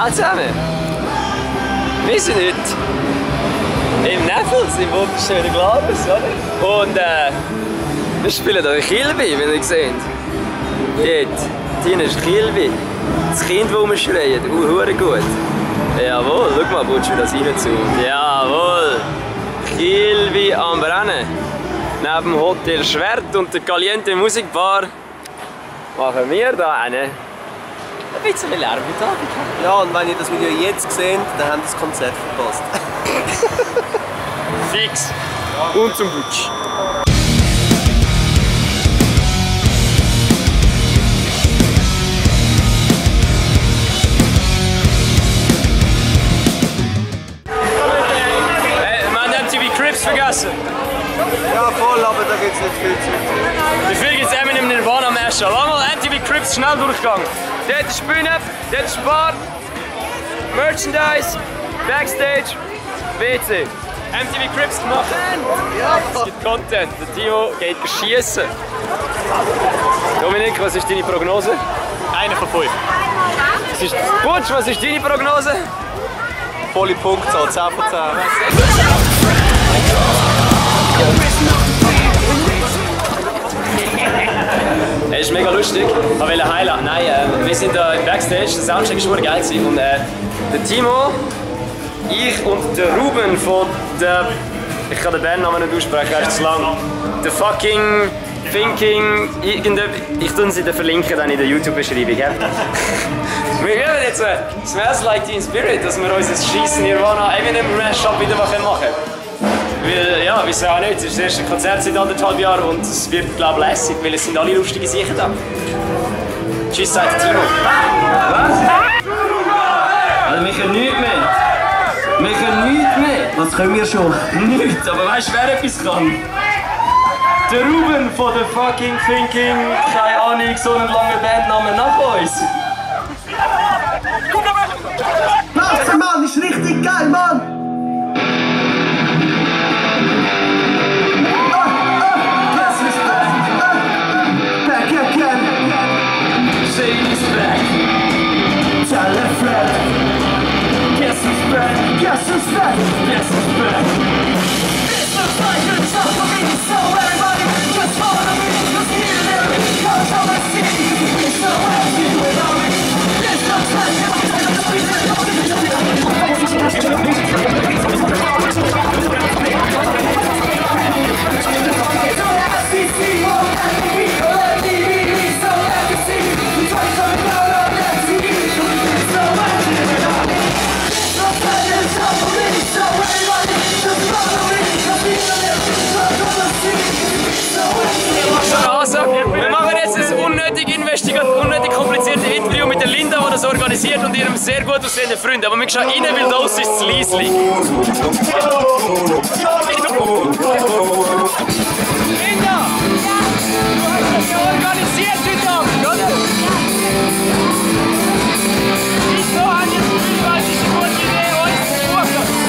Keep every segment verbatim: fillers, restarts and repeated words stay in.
Ciao zusammen! Wir sind heute im Neffels, im wunderschönen Glarus, oder? Und äh, wir spielen hier Kilby, wie ihr seht. Dort, hier ist Kilby. Das Kind, das rumschreit, uh, hure gut. Jawohl, schau mal, putsch mir das rein zu. Jawohl! Kilby am Brennen. Neben dem Hotel Schwert und der Caliente Musikbar machen wir hier einen. Ein bisschen Lärm heute Abend. Ja, und wenn ihr das Video jetzt seht, dann habt ihr das Konzert verpasst. Fix. Und zum Butsch. Hey, wir haben M T V Cribs vergessen. Ja, voll, aber da gibt es nicht viel zu. Wie viel gibt es Eminem Nirvana Mashup? Lass mal M T V Cribs schnell durchgegangen. Dort ist die Bühne, dort ist die Bar, Merchandise, Backstage, W C. M T V Cribs gemacht. Ja, es gibt Content. Der Timo geht schiessen. Dominik, was ist deine Prognose? Einer von fünf. Was ist, Butsch, was ist deine Prognose? Volle Punktzahl, zehn von zehn. Es ist mega lustig. Ich wollte heilen. Nein, äh, wir sind da im Backstage. Der Soundcheck war geil. Und äh, der Timo, ich und der Ruben von der. Ich kann den Bandnamen nicht aussprechen, er ist zu lang. Der fucking Thinking. Irgende, ich tue sie verlinken dann in der YouTube-Beschreibung. Ja? Wir üben jetzt äh, Smells Like Teen Spirit, dass wir unser Scheissen Nirvana Eminem Mashup wieder machen können. Weil, ja, wieso auch nicht? Es ist das erste Konzert seit anderthalb Jahren und es wird, glaube ich, lässig, weil es sind alle lustige Sachen da. Tschüss, sagt Timo. Was? Also, wir können nichts mehr. Wir können nichts mehr. Was können wir schon? Nichts, aber weißt du, wer etwas kann? Der Ruben von der fucking Thinking, keine Ahnung, so einen langen Bandnamen nach uns. Warte, Mann, ist richtig geil, Mann! Wir machen jetzt ein unnötig investigativ, unnötig kompliziertes Interview mit der Linda, die das organisiert, und ihrem sehr gut aussehenden Freund. Aber wir schauen rein, weil das ist das Liesli. Linda! Du hast das ja organisiert heute Abend, oder? Wieso haben jetzt das Gefühl, weil es ist eine gute Idee, uns zu buchen?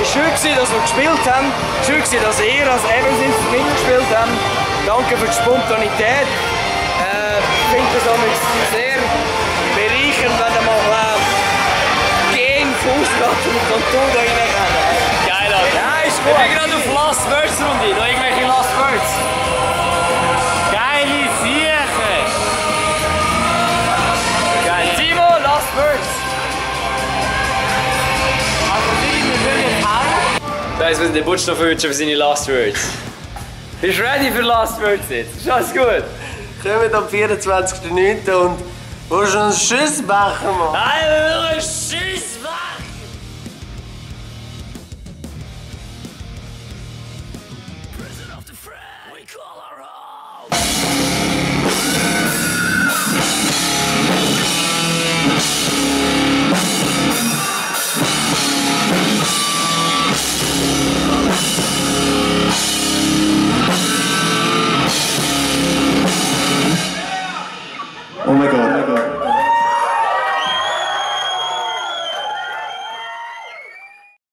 schön gewesen, dass wir gespielt haben. Schön gewesen, dass ihr als Eversins mitgespielt habt. Danke für die Spontanität. Äh, ich finde das auch sehr bereichernd, wenn ihr mal äh, gegen Fußball zum Kanton da reinrennen. Geil, Alter. Ja, ist Ich gut. bin gerade auf Last Words Runde. Noch irgendwelche Last Words? Geile Viecher. Geil. Timo, Last Words. Also, wir würden jetzt hauen. Da ist der Butch noch verwünscht für seine Last Words. Bist du ready für Last Words jetzt? Ist alles gut? Kommen am vierundzwanzigsten neunten und willst du einen Schuss machen, Mann? Nein, wir wollen einen Schuss machen!